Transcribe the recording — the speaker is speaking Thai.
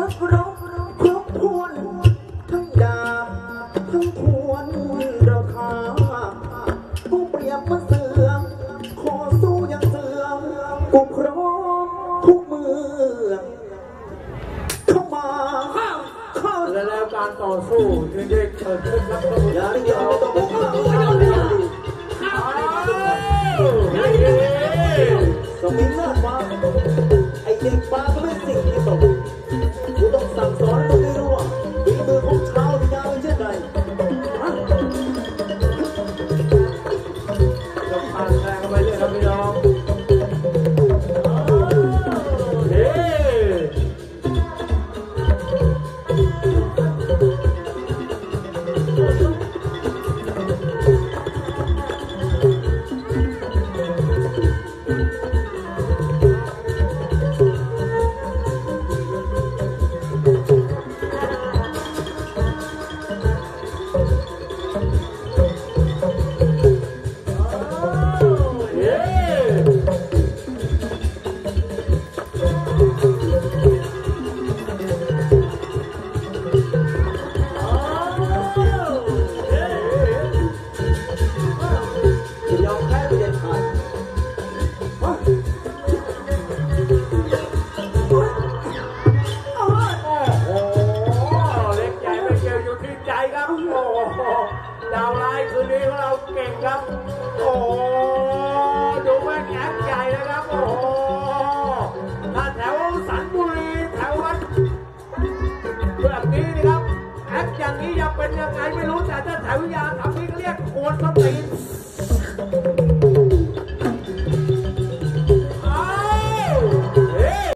นักรบครบถ้วนทั้งดาบทั้งทวนราคาผู้เปรียบมาเสือขอสู้อย่างเสือกูพร้อมทุกมือเข้ามาแล้วการต่อสู้จึงได้เกิดขึ้นครับท่านผู้ชมอย่าต้องสมิงเลิศมาไอเด็กปลาก็ไม่สิ่งที่ตกกูต้องสั่งสอนให้มึงได้รู้ว่าฝีมือของชาววิญญาณเป็นเช่นไรจะผ่านแรงเข้าไปเลยครับพี่น้องดาวไลน์คืนนี้ของเราเก่งครับโอ้ดูแม่งแอคใหญ่นะครับโอ้ถ้าแถวสันบุรีแถววัดแบบนี้นะครับแอคอย่างนี้ยังเป็นยังไงไม่รู้แต่ถ้าแถวยาทำนี่เรียกโอนสตีน